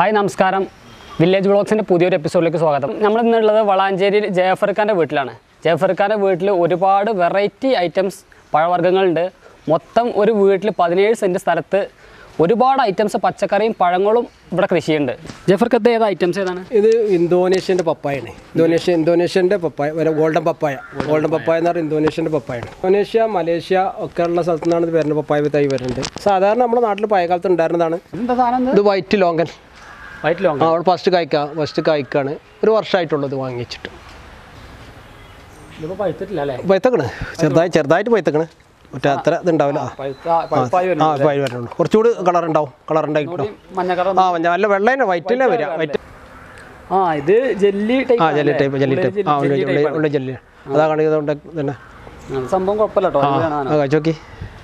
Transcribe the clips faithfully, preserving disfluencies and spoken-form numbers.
Hi നമസ്കാരം village വ്ളോഗ്സിൻ്റെ പുതിയൊരു എപ്പിസോഡിലേക്ക് സ്വാഗതം. നമ്മൾ ഇന്നുള്ളത് വളാഞ്ചേരിയിൽ ജയഫർ ഖാൻ്റെ വീട്ടിലാണ്. ജയഫർ ഖാൻ്റെ വീട്ടിൽ ഒരുപാട് വെറൈറ്റി ഐറ്റംസ് പഴവർഗ്ഗങ്ങളുണ്ട്. മൊത്തം ഒരു വീട്ടിൽ പതിനേഴ് സെൻറ്റ് സ്ഥലത്ത് ഒരുപാട് ഐറ്റംസ് പച്ചക്കറിയും പഴങ്ങളും ഇവിടെ കൃഷിയുണ്ട്. ജയഫർ ഖാൻ്റെ ഏത് ഐറ്റംസ് ഏതാണ്? ഇത് ഇന്തോനേഷ്യൻ്റെ പപ്പായാണ്. ഇന്തോനേഷ്യ ഇന്തോനേഷ്യൻ്റെ papaya golden papaya golden papaya എന്ന് പറഞ്ഞാൽ ഇന്തോനേഷ്യൻ്റെ പപ്പായാണ്. ഇന്തോനേഷ്യ മലേഷ്യ ഒക്കെ ഉള്ള സ്ഥലത്തു നിന്നാണ് ഇത് വരുന്നത്. പപ്പായ തൈ വരുന്നുണ്ട്. സാധാരണ നമ്മുടെ നാട്ടിൽ പഴയകാലത്ത് ഉണ്ടായിരുന്നതാണ്. ഇത് വൈറ്റ് ലോങ്കൻ. വൈറ്റ് ലോങ്കൻ അവൾ ഫസ്റ്റ് കായ്ക്കാം ഫസ്റ്റ് കായ്ക്കാണ്. ഒരു വർഷമായിട്ടുള്ളത് വാങ്ങി വെച്ചിട്ട്. ഇതിപ്പോൾ പഴുത്തിട്ടില്ല അല്ലേ? പഴുത്തക്കണ് ചെറുതായി ചെറുതായിട്ട് പഴുത്തക്കണ്. മറ്റേ അത്ര ഇതുണ്ടാവില്ല. ആ പായ വരുന്നുള്ളൂ. കുറച്ചുകൂടി കളർ ഉണ്ടാവും. കളർ ഉണ്ടായിട്ടുണ്ടോ? ആ മഞ്ഞ നല്ല വെള്ള തന്നെ വൈറ്റിലെ വരിക. വൈറ്റ് ആ ഇത് ജെല്ലി ആ ജെല്ലി ടൈപ്പ് ജെല്ലി ടൈപ്പ് ആ ഉള്ള ജെല്ലി അതാ കാണിക്കുന്നത് തന്നെ. സംഭവം കുഴപ്പമില്ല കേട്ടോ. ആ കഴിച്ചോക്കി.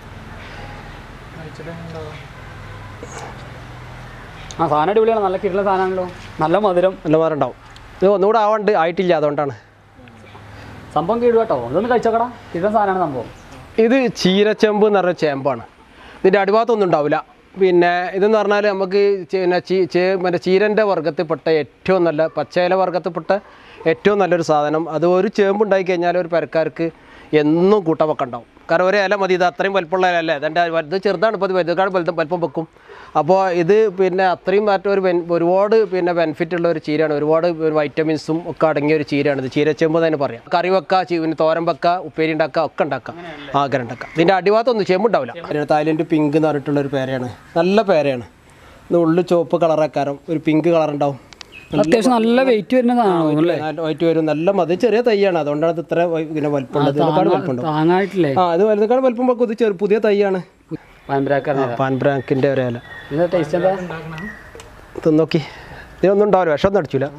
ആ സാധനം അടിപൊളിയാണ്. നല്ല കിട്ടുന്ന സാധനമാണല്ലോ. നല്ല മധുരം നല്ല മധുരം ഉണ്ടാവും. ഇത് ഒന്നുകൂടെ ആവാണ്ട് ആയിട്ടില്ല, അതുകൊണ്ടാണ്. സംഭവം കീഴും കേട്ടോ. ഇതൊന്ന് കഴിച്ചോക്കടാ. കിട്ടുന്ന സാധനമാണ് സംഭവം. ഇത് ചീരച്ചെമ്പ് എന്ന് പറഞ്ഞ ചേമ്പാണ്. ഇതിൻ്റെ അടിഭാഗത്തൊന്നും ഉണ്ടാവില്ല. പിന്നെ ഇതെന്ന് പറഞ്ഞാൽ നമുക്ക് പിന്നെ ചീ ചേ മറ്റേ ചീരൻ്റെ വർഗ്ഗത്തിൽപ്പെട്ട ഏറ്റവും നല്ല പച്ചയില വർഗ്ഗത്തിൽപ്പെട്ട ഏറ്റവും നല്ലൊരു സാധനം. അത് ഒരു ചേമ്പ് ഉണ്ടായി കഴിഞ്ഞാൽ ഒരു പെരക്കാർക്ക് എന്നും കൂട്ടമൊക്കെ ഉണ്ടാവും. കാരണം ഒരു ഇല മതി. ഇത് അത്രയും വലിപ്പമുള്ള ഇല അല്ലേ. അതിൻ്റെ ഇത് ചെറുതാണ്. ഇപ്പോൾ ഇത് വലുതാട് വലുതും വലിപ്പം വെക്കും. അപ്പോൾ ഇത് പിന്നെ അത്രയും മറ്റൊരു ബെൻ ഒരുപാട് പിന്നെ ബെനിഫിറ്റ് ഉള്ള ഒരു ചീരയാണ്. ഒരുപാട് വൈറ്റമിൻസും ഒക്കെ അടങ്ങിയ ഒരു ചീരയാണ് ഇത്. ചീരച്ചെമ്പ് തന്നെ പറയാം. കറി വെക്കുക, പിന്നെ തോരൻ വെക്കുക, ഉപ്പേരി ഉണ്ടാക്കുക, ഒക്കെ ഉണ്ടാക്കാം. ആഗ്രഹം ഉണ്ടാക്കാം. ഇതിൻ്റെ അടിഭാഗത്തൊന്നും ചെമ്പുണ്ടാവില്ല. തായ്ലൻഡ് പിങ്ക് എന്ന് പറഞ്ഞിട്ടുള്ളൊരു പേരയാണ്. നല്ല പേരയാണ്. ഇത് ഉള്ളിൽ ചുവപ്പ് കളറാക്കാരം ഒരു പിങ്ക് കളർ ഉണ്ടാവും. അത്യാവശ്യം നല്ല വെയിറ്റ് വരുന്ന സാധനമാണ്. വൈറ്റ് വരും. നല്ല മതി. ചെറിയ തൈയാണ്. അതുകൊണ്ടാണ് ഇത് ഇത്ര പിന്നെ വലിപ്പമുള്ളത്. താങ്ങായിട്ടില്ലേ? ആ ഇത് വലുതേക്കാൾ വലിപ്പം വെക്കും. ഇത് ചെറു പുതിയ തൈയാണ്. പാൻബ്രാക്കിൻ്റെ ഒരു ഇല. തിന്നോക്കി. ഇതൊന്നും ഉണ്ടാവില്ല. വിഷമൊന്നും അടിച്ചില്ല.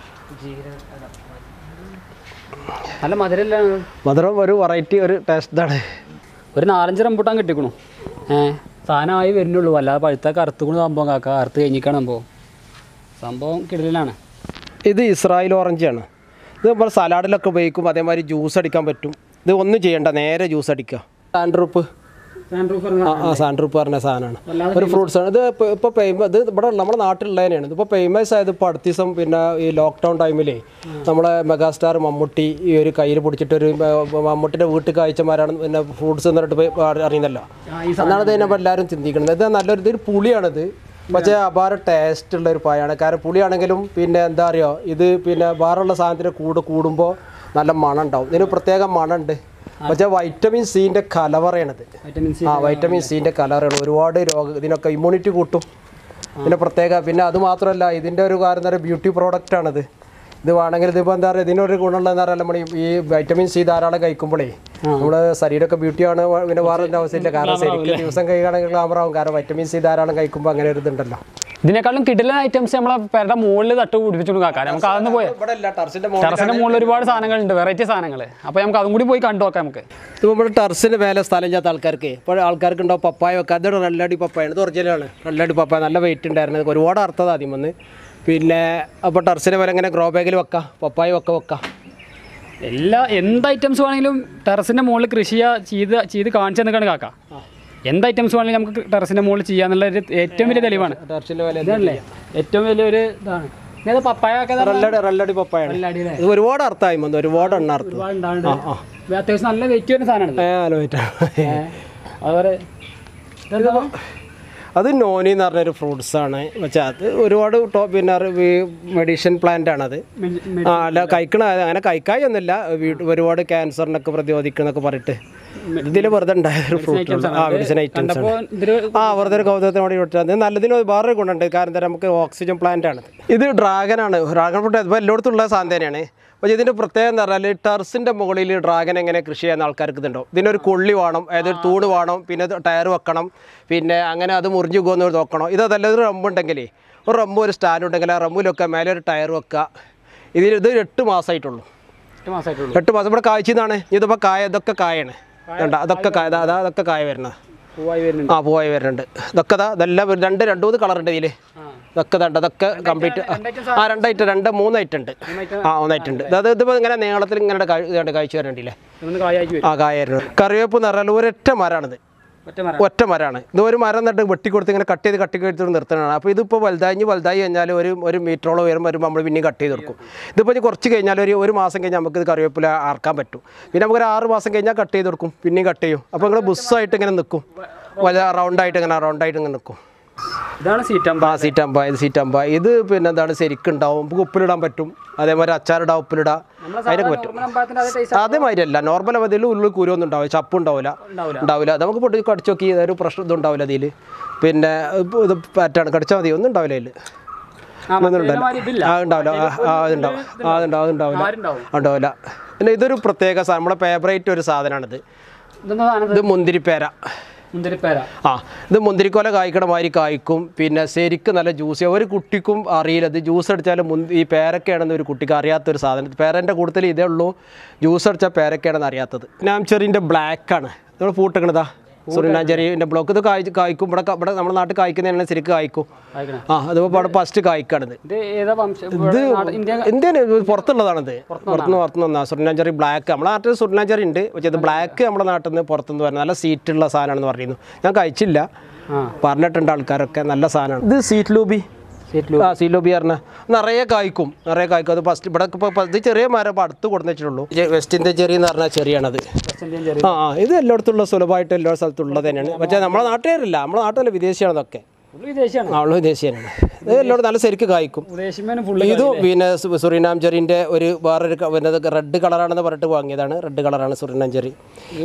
നല്ല മധുരമില്ല. മധുരം ഒരു വെറൈറ്റി ഒരു ടേസ്റ്റ് ആണ്. ഒരു നാലഞ്ച് റംബൂട്ടാൻ കിട്ടിക്കണു. ഏഹ് സാധനമായി വരുന്നുള്ളൂ. അല്ലാതെ പഴുത്ത കറുത്തുകൊണ്ട് സംഭവം കാക്ക കറുത്ത് കഴിഞ്ഞിക്കാണ് സംഭവം. സംഭവം കിടലിലാണ്. ഇത് ഇസ്രായേൽ ഓറഞ്ചാണ്. ഇത് നമ്മൾ സലാഡിലൊക്കെ ഉപയോഗിക്കും. അതേമാതിരി ജ്യൂസ് അടിക്കാൻ പറ്റും. ഇത് ഒന്നും ചെയ്യണ്ട, നേരെ ജ്യൂസ് അടിക്കുക. സാൻഡ്രൂപ്പ് ആ സാൻഡ്രൂപ്പ് പറഞ്ഞ സാധനമാണ്. ഒരു ഫ്രൂട്ട്സ് ആണ്. ഇത് ഇപ്പോൾ ഇപ്പോൾ ഫേമസ്. ഇത് ഇവിടെ നമ്മുടെ നാട്ടിലുള്ളതിനാണ്. ഇതിപ്പോൾ ഫേമസ് ആയത് ഇപ്പോൾ അടുത്ത ദിവസം പിന്നെ ഈ ലോക്ക്ഡൗൺ ടൈമിലേ നമ്മളെ മെഗാസ്റ്റാർ മമ്മൂട്ടി ഈ ഒരു കയ്യിൽ പിടിച്ചിട്ടൊരു മമ്മൂട്ടിൻ്റെ വീട്ടിൽ കാഴ്ചമാരാണ് പിന്നെ ഫ്രൂട്ട്സ് എന്നിട്ട് പോയി അറിയുന്നല്ലോ. അന്നാണ് ഇതിനെ എല്ലാവരും ചിന്തിക്കുന്നത്. ഇത് നല്ലൊരു ഇതൊരു പുളിയാണിത്. പക്ഷേ അപാര ടേസ്റ്റ് ഉള്ള ഒരു പായാണ്. കാരണം പുളിയാണെങ്കിലും പിന്നെ എന്താ പറയുക, ഇത് പിന്നെ വേറെയുള്ള സാധനത്തിന് കൂട് കൂടുമ്പോൾ നല്ല മണം ഉണ്ടാവും. ഇതിന് പ്രത്യേക മണമുണ്ട്. പക്ഷേ വൈറ്റമിൻ സിൻ്റെ കലവറയാണിത്. ആ വൈറ്റമിൻ സിൻ്റെ കലവറയാണ്. ഒരുപാട് രോഗം ഇതിനൊക്കെ ഇമ്മ്യൂണിറ്റി കൂട്ടും. ഇതിൻ്റെ പ്രത്യേക പിന്നെ അത് മാത്രമല്ല ഇതിൻ്റെ ഒരു കാര്യം എന്താ പറയുക, ബ്യൂട്ടി പ്രോഡക്റ്റാണിത്. ഇത് വേണമെങ്കിൽ ഇതിപ്പോൾ എന്താ പറയുക, ഇതിനൊരു ഗുണമുള്ളതെന്ന് പറയുക നമ്മൾ ഈ വൈറ്റമിൻ സി ധാരാളം കഴിക്കുമ്പോഴേ നമ്മുടെ ശരീരമൊക്കെ ബ്യൂട്ടിയാണ്. പിന്നെ വേറെ ആവശ്യമില്ല. കാരണം ശരിക്കും ദിവസം കഴിക്കുകയാണെങ്കിൽ ഗ്ലാമറാവും. കാരണം വൈറ്റമിൻ സി ധാരാളം കഴിക്കുമ്പോൾ അങ്ങനെ ഒരു ഇതുണ്ടല്ലോ. ഇതിനേക്കാളും കിടിലൻ ഐറ്റംസ് നമ്മളെ പേരുടെ മുകളിൽ തട്ട് പിടിപ്പിച്ചു കാക്കാം. നമുക്ക് അതൊന്ന് പോയി ടെറസിന്റെ മുകളിൽ ഒരുപാട് സാധനങ്ങളുണ്ട്, വെറൈറ്റി സാധനങ്ങൾ. അപ്പോൾ നമുക്ക് അതും കൂടി പോയി കണ്ടു നോക്കാം. നമുക്ക് ഇത് നമ്മുടെ ടെറസിൻ്റെ മേലെ സ്ഥലം ചെയ്യാത്ത ആൾക്കാർക്ക് ഇപ്പോൾ ആൾക്കാർക്ക് ഉണ്ടാവും പപ്പായ വെക്കാം. അതൊരു റെല്ലടി പപ്പായാണ്. ഇത് ഒറിജിനലാണ്. റെല്ലടി പപ്പായ നല്ല വെയിറ്റ് ഉണ്ടായിരുന്നത്. ഒരുപാട് അർത്ഥം ആദ്യം വന്ന്. പിന്നെ അപ്പോൾ ടെറസിൻ്റെ മേലെ ഇങ്ങനെ ഗ്രോ ബാഗിൽ വെക്കാം. പപ്പായ ഒക്കെ വെക്കാം. എല്ലാ എന്ത് ഐറ്റംസ് വേണമെങ്കിലും ടെറസിൻ്റെ മുകളിൽ കൃഷി ചെയ്ത് ചെയ്ത് കാണിച്ചു തന്നിട്ടാണ് കാക്കാം. എന്ത് ഐറ്റംസ് വേണമെങ്കിലും നമുക്ക് ടെറസിൻ്റെ മുകളിൽ ചെയ്യാന്നുള്ള ഒരു ഏറ്റവും വലിയ തെളിവാണ്. ടെറസിൻ്റെ മേലെ ഇതല്ലേ ഏറ്റവും വലിയൊരു ഇതാണ്. ഇത് പപ്പായ റെല്ലടി പപ്പായ. ഇത് ഒരുപാട് അർത്ഥമായി വന്നു. ഒരുപാട് എണ്ണ അർത്ഥം. അത്യാവശ്യം നല്ല വെയിറ്റ് വരുന്ന സാധനമാണ്. അതുപോലെ അത് നോനി എന്ന് പറഞ്ഞൊരു ഫ്രൂട്ട്സാണ്. പക്ഷേ അത് ഒരുപാട് ടോപ്പ് പിന്നെ മെഡിസിൻ പ്ലാന്റ് ആണത്. ആ അല്ല കഴിക്കണ അങ്ങനെ കഴിക്കായൊന്നുമില്ല. ഒരുപാട് ക്യാൻസറിനൊക്കെ പ്രതിരോധിക്കുന്നൊക്കെ പറഞ്ഞിട്ട് ഇതിൽ വെറുതെ ഉണ്ടായൊരു ഫ്രൂട്ട്. ആ മെഡിസിൻ ഐറ്റംസ് ആണ്. ആ വെറുതെ ഒരു കൗതുകത്തിന് വേണ്ടി വിട്ടത്. നല്ലതിന് വേറൊരു ഗുണമുണ്ട്. കാരണം എന്താ നമുക്ക് ഓക്സിജൻ പ്ലാന്റ് ആണ്. ഇത് ഡ്രാഗനാണ്. ഡ്രാഗൺ ഫ്രൂട്ട് ഇപ്പോൾ എല്ലായിടത്തുള്ള സാധനം തന്നെയാണ്. പക്ഷേ ഇതിൻ്റെ പ്രത്യേകത എന്ന് പറഞ്ഞാൽ ടെറസിൻ്റെ മുകളിൽ ഡ്രാഗൻ എങ്ങനെ കൃഷി ചെയ്യുന്ന ആൾക്കാർക്ക് ഇതുണ്ടോ. ഇതിനൊരു കൊള്ളി വേണം, അതായത് ഒരു തൂണ് വേണം, പിന്നെ ടയർ വെക്കണം, പിന്നെ അങ്ങനെ അത് മുറിഞ്ഞു പോകുന്ന നോക്കണം. ഇതല്ല ഒരു റമ്പുണ്ടെങ്കിൽ ഒരു റമ്പ് ഒരു സ്റ്റാൻഡ് ഉണ്ടെങ്കിൽ ആ റമ്മിലൊക്കെ മേലെ ഒരു ടയർ വെക്കുക. ഇതിൽ ഇത് എട്ട് മാസമായിട്ടുള്ളൂ. എട്ട് മാസമായിട്ടുള്ളൂ എട്ട് മാസം ഇവിടെ കായ്ച്ചതാണ്. ഇതിപ്പോൾ കായ ഇതൊക്കെ കായാണ്. വേണ്ട അതൊക്കെ കായ അതാ അതൊക്കെ കായ വരുന്നത്. ആ പൂവായി വരുന്നുണ്ട്. ഇതൊക്കെ ഇതാ ഇതെല്ലാം രണ്ട് രണ്ട് മൂന്ന് കളറുണ്ട് ഇതിൽ. ഇതൊക്കെ തണ്ട് അതൊക്കെ കംപ്ലീറ്റ് ആ രണ്ടായിട്ട് രണ്ട് മൂന്നായിട്ടുണ്ട്. ആ ഒന്നായിട്ടുണ്ട്. അത് ഇതിപ്പോൾ ഇങ്ങനെ നീളത്തിൽ ഇങ്ങനെ കഴിച്ച് വരണ്ടില്ലേ. ആ കായ വരുന്നത്. കറിവേപ്പ് എന്ന് പറഞ്ഞാൽ ഒരൊറ്റ മരമാണിത്. ഒറ്റ മരമാണ്. ഇത് ഒരു മരം നട്ട് വെട്ടിക്കൊടുത്ത് ഇങ്ങനെ കട്ട് ചെയ്ത് കട്ടി എടുത്ത് നിർത്തണതാണ്. അപ്പോൾ ഇതിപ്പോൾ വലുതായി വലുതായി കഴിഞ്ഞാൽ ഒരു ഒരു മീറ്ററോളം ഉയരം വരുമ്പോൾ നമ്മൾ പിന്നെയും കട്ട് ചെയ്ത് കൊടുക്കും. ഇതിപ്പോൾ കുറച്ച് കഴിഞ്ഞാൽ ഒരു ഒരു മാസം കഴിഞ്ഞാൽ നമുക്ക് ഇത് കറിവേപ്പില ആർക്കാൻ പറ്റും. പിന്നെ നമുക്കൊരു ആറ് മാസം കഴിഞ്ഞാൽ കട്ട് ചെയ്ത് കൊടുക്കും, പിന്നെയും കട്ട് ചെയ്യും. അപ്പോൾ നിങ്ങൾ ബുസ്സായിട്ട് ഇങ്ങനെ നിൽക്കും, വല റൗണ്ടായിട്ട് ഇങ്ങനെ റൗണ്ടായിട്ട് ഇങ്ങനെ നിൽക്കും. ഇതാണ് സീറ്റമ്പ. ആ സീറ്റമ്പ, ഇത് സീറ്റമ്പ. ഇത് പിന്നെ എന്താണ് ശരിക്കുണ്ടാവും, നമുക്ക് ഉപ്പിലിടാൻ പറ്റും, അതേമാതിരി അച്ചാറിടാം, ഉപ്പിലിടാം, അതിനൊക്കെ പറ്റും. അതേമാതിരി അല്ല, നോർമൽ അവധിയിൽ ഉള്ളിൽ കുരുവൊന്നും ഉണ്ടാവില്ല, ചപ്പ് ഉണ്ടാവില്ല ഉണ്ടാവില്ല നമുക്ക് പൊട്ടി കടിച്ചു നോക്കി ഒരു പ്രശ്നം ഇതും ഉണ്ടാവില്ല അതിൽ. പിന്നെ ഇത് പാറ്റാണ് കടിച്ചാൽ മതി, ഒന്നും ഉണ്ടാവില്ല അതിൽ, ഒന്നും ഉണ്ടാവില്ല. ആ ഉണ്ടാവില്ല, ആ അതുണ്ടാവും, ആ അതുണ്ടാവും, അതുണ്ടാവില്ല ഉണ്ടാവില്ല. പിന്നെ ഇതൊരു പ്രത്യേക സാധനം, നമ്മുടെ ഫേവറേറ്റ് ഒരു സാധനമാണിത്. ഇത് മുന്തിരിപ്പേര. ആ ഇത് മുന്തിരിക്കോല കായ്ക്കണ മാതിരി കായ്ക്കും. പിന്നെ ശരിക്കും നല്ല ജ്യൂസ്. ഒരു കുട്ടിക്കും അറിയില്ല ഇത് ജ്യൂസ് അടിച്ചാലും മുന്തി ഈ പേരക്കയാണെന്ന് ഒരു കുട്ടിക്ക് അറിയാത്തൊരു സാധനം. പേരൻ്റെ കൂടുതൽ ഇതേ ഉള്ളൂ, ജ്യൂസ് അടിച്ചാൽ പേരക്കയാണെന്ന് അറിയാത്തത്. നാംചെറിൻ്റെ ബ്ലാക്കാണ് നമ്മൾ പൂട്ടിക്കണതാ. സുറിനാഞ്ചേരിൻ്റെ ബ്ലോക്ക് ഇത് കായ് കായ്ക്കും. ഇവിടെ ഇവിടെ നമ്മുടെ നാട്ടിൽ കായ്ക്കുന്നതിനാണ് ശരിക്കും കായ്ക്കും. ആ അതിപ്പോൾ ഇവിടെ ഫസ്റ്റ് കായ്ക്കാണിത്. ഇത് ഇന്ത്യൻ പുറത്തുള്ളതാണിത്, പുറത്തുനിന്ന് പുറത്തുനിന്ന് വന്നാൽ സുറിനാഞ്ചേരി ബ്ലാക്ക്. നമ്മുടെ നാട്ടിൽ സുറിനാഞ്ചേരി ഉണ്ട്, പക്ഷേ ഇത് ബ്ലാക്ക് നമ്മുടെ നാട്ടിൽ നിന്ന് പുറത്തുനിന്ന് വരുന്നത് നല്ല സീറ്റുള്ള സാധനമാണെന്ന് പറയുന്നു. ഞാൻ കഴിച്ചില്ല, പറഞ്ഞിട്ടുണ്ട് ആൾക്കാരൊക്കെ നല്ല സാധനമാണ്. ഇത് സീറ്റ് ലൂബി. ആ സീലോബി പറഞ്ഞാൽ നിറയെ കായ്ക്കും, നിറയെ കായ്ക്കും. അത് ഫസ്റ്റ് ഇവിടെ ഇപ്പോൾ ഇത് ചെറിയ മരം ഇപ്പോൾ അടുത്ത് കൊടുത്തു വെച്ചിട്ടുള്ളൂ. വെസ്റ്റ് ഇന്ത്യൻ ചെറി എന്ന് പറഞ്ഞാൽ ചെറിയാണത്. ആ ആ ഇത് എല്ലായിടത്തുള്ള സുലഭമായിട്ട് എല്ലാ സ്ഥലത്തുള്ളത് തന്നെയാണ്. പക്ഷേ നമ്മുടെ നാട്ടുകാരില്ല, നമ്മുടെ നാട്ടിലെ വിദേശിയാണ് ഇതൊക്കെ. അവള് വിദേശിയാണ്. ഇത് എല്ലായിടത്തും നല്ല ശരിക്ക് കായ്ക്കും. ഇത് പിന്നെ സുറിനാം ചെറിൻ്റെ ഒരു വേറൊരു പിന്നെ റെഡ് കളറാണെന്ന് പറഞ്ഞിട്ട് വാങ്ങിയതാണ്. റെഡ് കളറാണ് സുറിനാം ചെറി.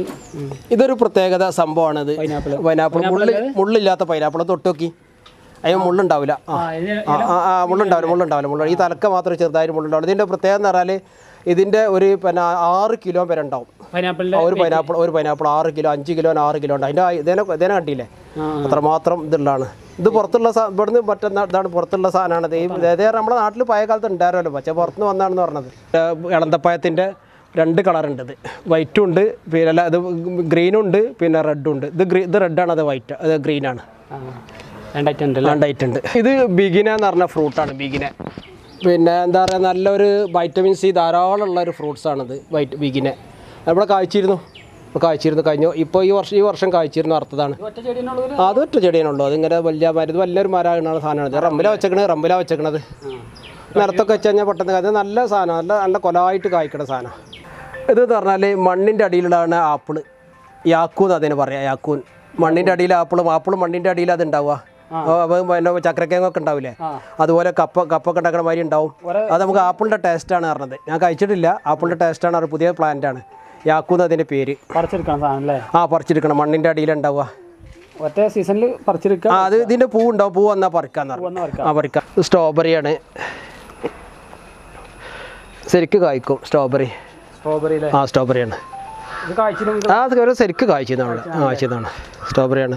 ഇതൊരു പ്രത്യേകത സംഭവമാണിത്. പൈനാപ്പിൾ മുള്ളി മുള്ളില്ലാത്ത പൈനാപ്പിൾ തൊട്ട് നോക്കി അതിന് മുള്ളുണ്ടാവില്ല. ആ ആ മുള്ളുണ്ടാവില്ല മുള്ളുണ്ടാവില്ല മുള്ള ഈ തലക്ക മാത്രമേ ചെറുതായിട്ട് മുള്ളുണ്ടാവില്ല. ഇതിൻ്റെ പ്രത്യേകത എന്ന് പറഞ്ഞാൽ ഇതിൻ്റെ ഒരു പിന്നെ ആറ് കിലോ വരെ ഉണ്ടാവും ഒരു പൈനാപ്പിൾ. ഒരു പൈനാപ്പിൾ ആറ് കിലോ അഞ്ച് കിലോ ആറ് കിലോ ഉണ്ട്. അതിൻ്റെ ഇതിനെ ഇതിനെ കണ്ടില്ലേ, അത്രമാത്രം ഇതുള്ളതാണ്. ഇത് പുറത്തുള്ള ഇവിടുന്ന് മറ്റന്നാ ഇതാണ് പുറത്തുള്ള സാധനമാണ്. ഈ ഇതേ നമ്മുടെ നാട്ടിൽ പഴയ കാലത്ത് ഉണ്ടായിരുമല്ലോ, പക്ഷേ പുറത്തുനിന്ന് വന്നാണെന്ന് പറഞ്ഞത്. ഇളന്തപ്പഴത്തിൻ്റെ രണ്ട് കളറുണ്ട്. ഇത് വൈറ്റും ഉണ്ട്, പിന്നെ അല്ല ഇത് ഗ്രീനും ഉണ്ട്, പിന്നെ റെഡും ഉണ്ട്. ഇത് ഗ്രീ ഇത് റെഡാണ്, അത് വൈറ്റ്, അത് ഗ്രീനാണ്. രണ്ടായിട്ടുണ്ട്. ഇത് ബിഗിന എന്ന് പറഞ്ഞ ഫ്രൂട്ടാണ്. ബിഗിന പിന്നെ എന്താ പറയുക, നല്ലൊരു വൈറ്റമിൻ സി ധാരാളം ഉള്ള ഒരു ഫ്രൂട്ട്സാണിത്. വൈറ്റ് ബിഗിന ഇവിടെ കായ്ച്ചിരുന്നു, ഇപ്പോൾ കായ്ച്ചിരുന്നു കഴിഞ്ഞു. ഇപ്പോൾ ഈ വർഷം ഈ വർഷം കായ്ച്ചിരുന്നു അർത്ഥതാണ്. അത് ഒറ്റ ചെടിയാണുള്ളൂ. അതിങ്ങനെ വലിയ മരുന്ന് വലിയൊരു മരമാണ് സാധനമാണ്. റമ്പില വെച്ചേക്കണത് റമ്പില വെച്ചേക്കണത് നിലത്തൊക്കെ വെച്ച് കഴിഞ്ഞാൽ പെട്ടെന്ന് കാര്യം നല്ല സാധനം, നല്ല നല്ല കൊലമായിട്ട് കായ്ക്കണ സാധനം. ഇത് പറഞ്ഞാൽ മണ്ണിൻ്റെ അടിയിലുള്ളതാണ് ആപ്പിള്. യാക്കൂന്ന് അതിന് പറയാം, യാക്കൂൻ. മണ്ണിൻ്റെ അടിയിൽ ആപ്പിളും ആപ്പിളും മണ്ണിൻ്റെ അടിയിൽ അത് ഉണ്ടാവുക. പിന്നെ ചക്രക്കേങ്ങൊക്കെ ഉണ്ടാവില്ലേ, അതുപോലെ കപ്പ കപ്പൊക്കെ ഉണ്ടാക്കുന്ന മാതിരി ഉണ്ടാവും. അത് നമുക്ക് ആപ്പിളിൻ്റെ ടേസ്റ്റാണ് പറഞ്ഞത്. ഞാൻ കഴിച്ചിട്ടില്ല. ആപ്പിളിൻ്റെ ടേസ്റ്റാണ്, അത് പുതിയ പ്ലാന്റാണ്. യാക്കൂന്ന് അതിൻ്റെ പേര്. പറിച്ചെടുക്കണം ആ പറിച്ചെടുക്കണം, മണ്ണിൻ്റെ അടിയിൽ ഉണ്ടാവുക. ഒറ്റ സീസണിൽ പറിച്ചെടുക്കുക. ആ അത് ഇതിൻ്റെ പൂ ഉണ്ടാവും, പൂ വന്നാൽ പറിക്കാന്ന് പറഞ്ഞു. ആ പറിക്കാം. സ്ട്രോബെറിയാണ്, ശരിക്ക് കായ്ക്കും സ്ട്രോബെറി. സ്ട്രോബെറി ആ സ്ട്രോബെറിയാണ്. ആ അത് ഒരു ശരിക്ക് കായ്ച്ചതാണ്, കായ്ച്ചതാണ് സ്ട്രോബെറിയാണ്.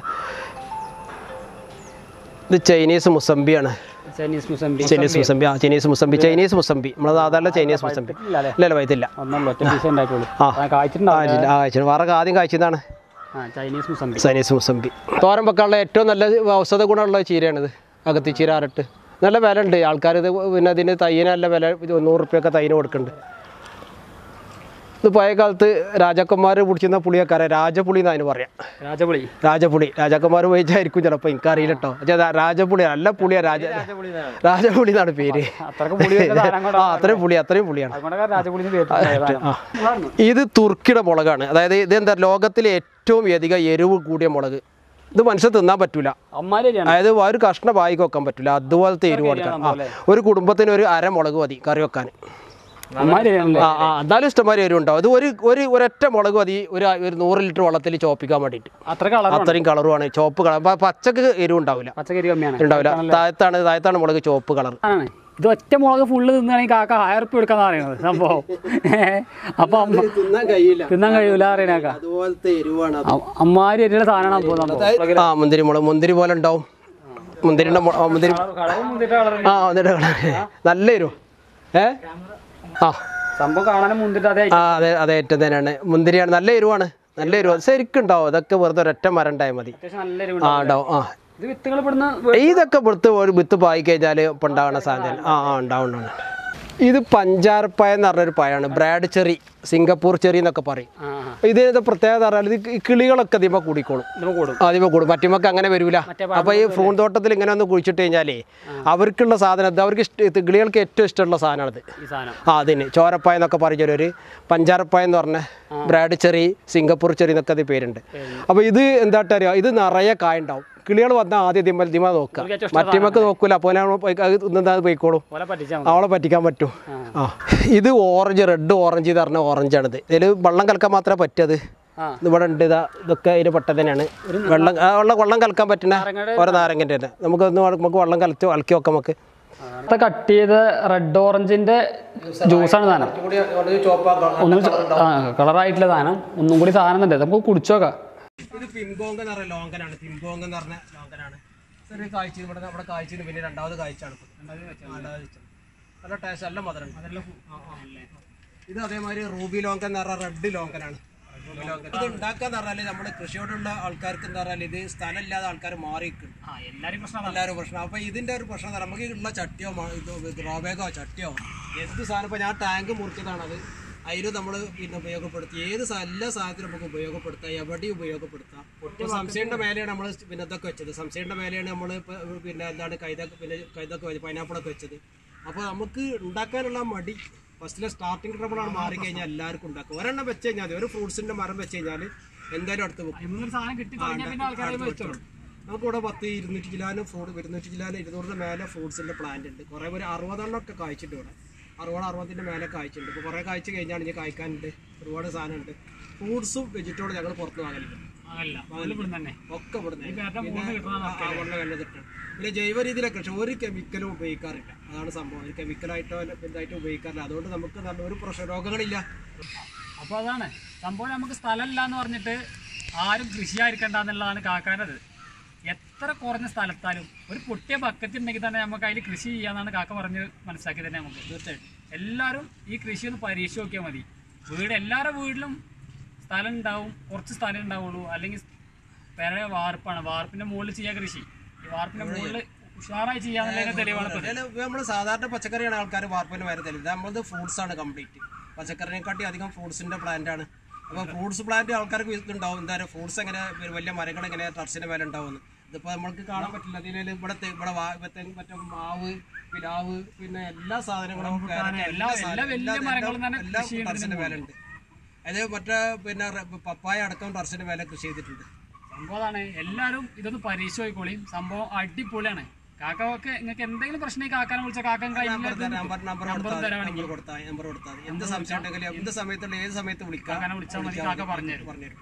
ഇത് ചൈനീസ് മുസംബിയാണ്. ചൈനീസ് മുസംബി ചൈനീസ് മുസംബി ആ ചൈനീസ് മുസംബി ചൈനീസ് മുസംബി നമ്മൾ സാധാരണ ചൈനീസ് മുസംബി ഇല്ലല്ലോ വയറ്റില്ല. ആ കായ്ച്ചു വേറെ ആദ്യം കായ്ച്ചതാണ് ചൈനീസ് മുസംബി. തോരൻ വെക്കാനുള്ള ഏറ്റവും നല്ല ഔഷധ ഗുണമുള്ള ചീരയാണിത്, അകത്തി ചീര അരട്ട്. നല്ല വില ഉണ്ട്. ആൾക്കാർ ഇത് പിന്നെ അതിന് തൈന് നല്ല വില, നൂറ് റുപ്യൊക്കെ തൈന് കൊടുക്കുന്നുണ്ട്. ഇത് പഴയ കാലത്ത് രാജാക്കന്മാർ പിടിച്ചിരുന്ന പുളിയൊക്കെ രാജപുളി എന്ന് അതിന് പറയാം. രാജപുളി രാജപുളി രാജാക്കന്മാർ ഉപയോഗിച്ചായിരിക്കും ചിലപ്പോൾ, എനിക്കറിയില്ല കേട്ടോ. പക്ഷേ രാജപുളി നല്ല പുളിയാണ്, രാജ രാജപുളി എന്നാണ് പേര്. ആ അത്രയും പുളി അത്രയും പുളിയാണ്. ഇത് തുർക്കിയുടെ മുളകാണ്. അതായത് ഇത് എന്താ ലോകത്തിലെ ഏറ്റവും അധികം എരിവ് കൂടിയ മുളക്. ഇത് മനുഷ്യൻ തിന്നാൻ പറ്റൂല, അതായത് ഒരു കഷ്ണം വായിക്ക് വെക്കാൻ പറ്റൂല, അതുപോലത്തെ എരിവ് കൊടുക്കാൻ. ഒരു കുടുംബത്തിന് ഒരു അര മുളക് മതി കറി വെക്കാൻ. ആ ആ എന്നാലും ഇഷ്ടംമാതിരി എരിവ് ഉണ്ടാവും. അത് ഒരു ഒരു ഒരൊറ്റ മുളക് മതി ഒരു ഒരു നൂറ് ലിറ്റർ വെള്ളത്തിൽ ചോപ്പിക്കാൻ വേണ്ടിയിട്ട്. അത്രയും കളറുമാണ്, ചോപ്പ് കളർ. പച്ചക്ക് എരിവ് ഉണ്ടാവില്ല, ഉണ്ടാവില്ല. താഴത്താണ് താഴത്താണ് മുളക് ചോപ്പ് കളർ. ഇത് ഒറ്റ മുളക് ഫുള്ള് തിന്നാണെങ്കിൽ കാക്ക ആയിരം റുപ്യ എടുക്കാന്ന് പറയുന്നത് സംഭവം. അപ്പൊ തിന്നാൻ കഴിയൂല അറിയണേക്ക, അമ്മാരി എരിയുടെ സാധനമാണ്. ആ മുന്തിരി മുളക് മുന്തിരി പോലെ ഉണ്ടാവും. മുന്തിരിയുടെ മുന്തിരി ആ മുന്തിരിയുടെ കളർ നല്ല എരിവ്. ഏ ആ സംഭവം കാണാനും മുന്തിരി അതെ അതെ അതെ ഏറ്റവും തന്നെയാണ്. മുന്തിരിയാണ്, നല്ല എരിവാണ്, നല്ല എരിവ്. ശരിക്കും ഉണ്ടാവും. ഇതൊക്കെ വെറുതെ ഒരൊറ്റ മരം ഉണ്ടായാൽ മതി. ആ ഉണ്ടാവും. ആ ഇതൊക്കെ പുറത്ത് ഒരു വിത്ത് പായി കഴിഞ്ഞാൽ ഇപ്പം ഉണ്ടാകുന്ന സാധനം. ആ ആ ഉണ്ടാവുന്നതാണ്. ഇത് പഞ്ചാരപ്പായ എന്ന് പറഞ്ഞൊരു പഴമാണ്, ബ്രാഡ് ചെറി. സിംഗപ്പൂർ ചെറി എന്നൊക്കെ പറയും. ഇതിന്റെ പ്രത്യേകത പറഞ്ഞാൽ ഇത് ഈ കിളികളൊക്കെ അതിമ കൂടിക്കോളും, അതിമ കൂടും. മറ്റുമൊക്കെ അങ്ങനെ വരൂല. അപ്പോൾ ഈ ഫ്രൂൺ തോട്ടത്തിൽ ഇങ്ങനെ ഒന്ന് കുഴിച്ചിട്ട് കഴിഞ്ഞാലേ അവർക്കുള്ള സാധനം, അവർക്ക് ഇഷ്ട കിളികൾക്ക് ഏറ്റവും ഇഷ്ടമുള്ള സാധനമാണിത്. ആ അതിന് ചോരപ്പായ എന്നൊക്കെ പറഞ്ഞൊരു ഒരു പഞ്ചാരപ്പായ എന്ന് പറഞ്ഞ ബ്രാഡ് ചെറി, സിംഗപ്പൂർ ചെറി എന്നൊക്കെ അത് പേരുണ്ട്. അപ്പോൾ ഇത് എന്താ അറിയാം, ഇത് നിറയെ കായ ഉണ്ടാവും. കിളികൾ വന്നാൽ ആദ്യം ദിമ ദിമ നോക്കുക, മറ്റേമക്ക് നോക്കൂല. അപ്പോൾ ഇന്നത് പോയിക്കോളും, അവളെ പറ്റിക്കാൻ പറ്റും. ആ ഇത് ഓറഞ്ച്, റെഡ് ഓറഞ്ച് എന്ന് പറഞ്ഞ ഓറഞ്ചാണിത്. ഇതിൽ വെള്ളം കലക്കാൻ മാത്രമേ പറ്റത്. ഇവിടെ ഉണ്ട്, ഇതാ ഇതൊക്കെ അതിന് പെട്ടത് തന്നെയാണ്. വെള്ളം വെള്ളം വെള്ളം കലക്കാൻ പറ്റുന്ന ഓരോ നാരങ്ങൻ്റെ തന്നെ. നമുക്ക് ഒന്ന് നമുക്ക് വെള്ളം കലത്തി ഇളക്കി വെക്കാം. നമുക്ക് കട്ട് ചെയ്ത റെഡ് ഓറഞ്ചിന്റെ ജ്യൂസാണ് സാധനം. ഒന്നും കളറായിട്ടുള്ള സാധനം, ഒന്നും കൂടി സാധനം ഉണ്ട്. നമുക്ക് കുടിച്ചു നോക്കാം. ഇത് പിംഗോങ് എന്ന് പറഞ്ഞ ലോങ്കനാണ്. പിംഗോങ് എന്ന് പറഞ്ഞ ലോങ്കനാണ്. ചെറിയ കാഴ്ച ഇവിടെ നമ്മുടെ കാഴ്ചയിൽ പിന്നെ രണ്ടാമത് കാഴ്ചയാണ്. നല്ല ടേസ്റ്റ്, നല്ല മധുരം. ഇത് അതേമാതിരി റൂബി ലോങ്കൻ എന്ന് പറഞ്ഞാൽ റെഡ് ലോങ്കനാണ്. ഇത് ഉണ്ടാക്കാന്ന് പറഞ്ഞാൽ നമ്മുടെ കൃഷിയോടുള്ള ആൾക്കാർക്ക് എന്താ പറഞ്ഞാൽ ഇത് സ്ഥലമില്ലാതെ ആൾക്കാർ മാറിക്കും. എല്ലാവരും പ്രശ്നം. അപ്പൊ ഇതിന്റെ ഒരു പ്രശ്നം നമുക്ക് ഉള്ള ചട്ടിയോ ഇത് റോബേഗോ ചട്ടിയോ എന്ത് സാധനം. ഇപ്പൊ ഞാൻ ടാങ്ക് മുറിച്ചതാണത്. അതിലും നമ്മൾ പിന്നെ ഉപയോഗപ്പെടുത്തി ഏത് എല്ലാ സാധനത്തിലും നമുക്ക് ഉപയോഗപ്പെടുത്താം, എവിടെയും ഉപയോഗപ്പെടുത്താം. സംശയന്റെ മേലെയാണ് നമ്മൾ പിന്നെ ഇതൊക്കെ വെച്ചത്. സംശയന്റെ മേലെയാണ് നമ്മൾ പിന്നെ എന്താണ് കൈതൊക്കെ പിന്നെ കൈതൊക്കെ വെച്ചത്, പൈനാപ്പിളൊക്കെ വെച്ചത്. അപ്പോൾ നമുക്ക് ഉണ്ടാക്കാനുള്ള മടി ഫസ്റ്റിലെ സ്റ്റാർട്ടിങ് ട്രബിളാണ് മാറിക്കഴിഞ്ഞാൽ എല്ലാവർക്കും ഉണ്ടാക്കും. ഒരെണ്ണം വെച്ച് കഴിഞ്ഞാൽ ഒരു ഫ്രൂട്ട്സിന്റെ മരം വെച്ച് കഴിഞ്ഞാൽ എന്തായാലും അടുത്ത് വെക്കും. നമുക്കിവിടെ പത്ത് ഇരുന്നൂറ്റി കിലോനും ഫ്രൂട്ട് ഇരുന്നൂറ്റി കിലോനും ഇരുന്നൂറിന് മേലെ ഫ്രൂട്ട്സിന്റെ പ്ലാന്റ് ഉണ്ട്. കുറേ ഒരു അറുപതെണ്ണം ഒക്കെ കായ്ച്ചിട്ട് ഇവിടെ അറുപത് അറുപതിൻ്റെ മേലെ കായ്ച്ചുണ്ട്. ഇപ്പോൾ കുറേ കായ്ച്ച് കഴിഞ്ഞാൽ ഇനി കായ്ക്കാനുണ്ട്. ഒരുപാട് സാധനമുണ്ട്. ഫ്രൂട്ട്സും വെജിറ്റബിളും ഞങ്ങൾ പുറത്ത് വാങ്ങലുണ്ട്. ഒക്കെ ഇവിടുന്ന് വെള്ളം കിട്ടും. പിന്നെ ജൈവ രീതിയിലെ കൃഷി ഒരു കെമിക്കലും ഉപയോഗിക്കാറില്ല. അതാണ് സംഭവം. ഒരു കെമിക്കലായിട്ടോ ഇതായിട്ട് ഉപയോഗിക്കാറില്ല. അതുകൊണ്ട് നമുക്ക് നല്ലൊരു പ്രശ്ന രോഗങ്ങളില്ല. അപ്പോൾ അതാണ് സംഭവം. നമുക്ക് സ്ഥലമില്ല എന്ന് പറഞ്ഞിട്ട് ആരും കൃഷിയായിരിക്കണ്ട എന്നുള്ളതാണ് കാക്കാനത്. എത്ര കുറഞ്ഞ സ്ഥലത്താലും ഒരു പൊട്ടിയ ബക്കറ്റ് ഉണ്ടെങ്കിൽ തന്നെ നമുക്ക് അതിൽ കൃഷി ചെയ്യാന്നാണ് കാക്ക പറഞ്ഞ് മനസ്സിലാക്കി തന്നെ. നമുക്ക് തീർച്ചയായിട്ടും എല്ലാവരും ഈ കൃഷി ഒന്ന് പരീക്ഷ നോക്കിയാൽ മതി. വീട് എല്ലാവരുടെ വീട്ടിലും സ്ഥലം ഉണ്ടാവും, കുറച്ച് സ്ഥലം ഉണ്ടാവുള്ളൂ. അല്ലെങ്കിൽ വേറെ വാർപ്പാണ്, വാർപ്പിന്റെ മുകളിൽ ചെയ്യാൻ കൃഷി. ഈ വാർപ്പിന്റെ മുകളിൽ ഉഷാറായി ചെയ്യാന്നുള്ള തെളിവാണ്. നമ്മൾ സാധാരണ പച്ചക്കറിയാണ് ആൾക്കാർ വാർപ്പിന് വരെ തെളിവ്. നമ്മളത് ഫ്രൂട്ട്സ് ആണ് കംപ്ലീറ്റ്. പച്ചക്കറിനെക്കാട്ടി അധികം ഫ്രൂട്ട്സിന്റെ പ്ലാന്റ് ആണ്. അപ്പോൾ ഫ്രൂട്ട്സ് പ്ലാന്റ് ആൾക്കാർക്ക് ഇതുണ്ടാവും. എന്താ പറയുക, ഫ്രൂട്ട്സ് എങ്ങനെ വലിയ മരങ്ങൾ എങ്ങനെ ടെറസിന് മേലെ ഉണ്ടാവുമെന്ന് ഇതിപ്പോൾ നമ്മൾക്ക് കാണാൻ പറ്റില്ല. അതിൽ ഇവിടെ ഇവിടെ മറ്റേ മാവ്, പിലാവ്, പിന്നെ എല്ലാ സാധനങ്ങളും ടെറസിന്റെ മേലെ ഉണ്ട്. അത് മറ്റേ പിന്നെ പപ്പായ അടക്കം ടെറസിന്റെ മേലെ കൃഷി ചെയ്തിട്ടുണ്ട്. സംഭവമാണ്. എല്ലാവരും ഇതൊന്ന് പരീക്ഷ നോക്കിക്കോളിയും. സംഭവം അടിപൊളിയാണ്. കാക്കയൊക്കെ നിങ്ങൾക്ക് എന്തെങ്കിലും പ്രശ്നം കാക്കാനെ വിളിച്ച കാക്കാൻ നമ്പർ കൊടുത്താൽ എന്ത് സംശയം ഉണ്ടെങ്കിലും എന്ത് സമയത്തുള്ള ഏത് സമയത്ത് വിളിക്കാം. വിളിച്ചാൽ മതി. കാക്ക പറഞ്ഞു പറഞ്ഞു.